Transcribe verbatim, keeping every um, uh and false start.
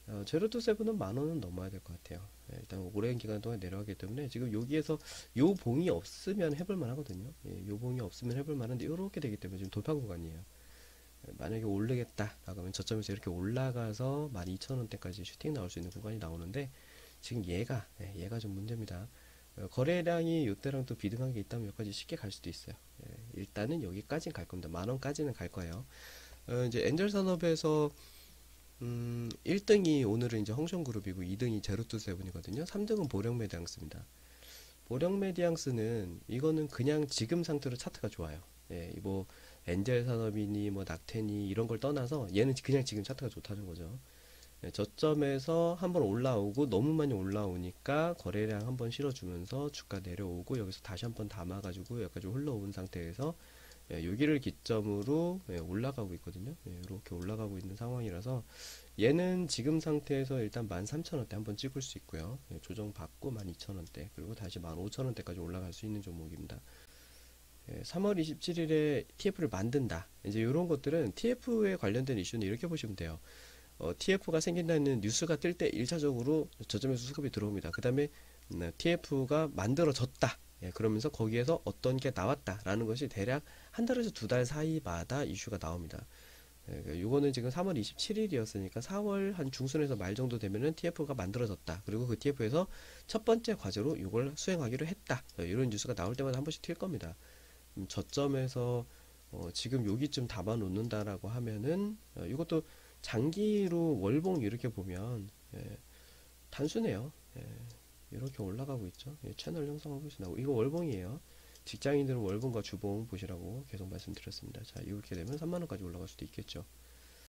어, 제로 투 세븐은 만 원은 넘어야 될 것 같아요. 예, 일단 오랜 기간 동안 내려가기 때문에 지금 여기에서 요 봉이 없으면 해볼 만하거든요. 예, 요 봉이 없으면 해볼 만한데 이렇게 되기 때문에 지금 돌파 구간이에요. 예, 만약에 오르겠다 라고 면 저점에서 이렇게 올라가서 만 이천 원대까지 슈팅 나올 수 있는 구간이 나오는데 지금 얘가 예, 얘가 좀 문제입니다. 어, 거래량이 이때랑 또 비등한 게 있다면 여기까지 쉽게 갈 수도 있어요. 예, 일단은 여기까지는 갈 겁니다. 만 원까지는 갈 거예요. 어, 이제 엔젤 산업에서 음, 일 등이 오늘은 이제 홍성그룹이고 이 등이 제로투세븐이거든요. 삼 등은 보령메디앙스입니다. 보령메디앙스는 이거는 그냥 지금 상태로 차트가 좋아요. 예, 뭐 엔젤 산업이니 뭐 낙텐이 이런 걸 떠나서 얘는 그냥 지금 차트가 좋다는 거죠. 예, 저점에서 한번 올라오고 너무 많이 올라오니까 거래량 한번 실어주면서 주가 내려오고 여기서 다시 한번 담아가지고 여기까지 흘러온 상태에서 예, 여기를 기점으로 예, 올라가고 있거든요. 예, 이렇게 올라가고 있는 상황이라서 얘는 지금 상태에서 일단 만 삼천 원대 한번 찍을 수 있고요. 예, 조정받고 만 이천 원대 그리고 다시 만 오천 원대까지 올라갈 수 있는 종목입니다. 예, 삼월 이십칠일에 티에프를 만든다. 이제 이런 것들은 티에프에 관련된 이슈는 이렇게 보시면 돼요. 어, 티에프가 생긴다는 뉴스가 뜰 때 일 차적으로 저점에서 수급이 들어옵니다. 그 다음에 음, 티에프가 만들어졌다. 예, 그러면서 거기에서 어떤 게 나왔다라는 것이 대략 한 달에서 두 달 사이마다 이슈가 나옵니다. 예, 그 요거는 지금 삼월 이십칠일이었으니까 사월 한 중순에서 말 정도 되면은 티에프가 만들어졌다. 그리고 그 티에프에서 첫 번째 과제로 이걸 수행하기로 했다. 어, 이런 뉴스가 나올 때마다 한 번씩 튈 겁니다. 음, 저점에서 어, 지금 여기쯤 담아 놓는다라고 하면은 어, 이것도 장기로 월봉 이렇게 보면 예, 단순해요. 예, 이렇게 올라가고 있죠. 예, 채널 형성하고 있습니다. 이거 월봉이에요. 직장인들은 월봉과 주봉 보시라고 계속 말씀드렸습니다. 자, 이렇게 되면 삼만 원까지 올라갈 수도 있겠죠.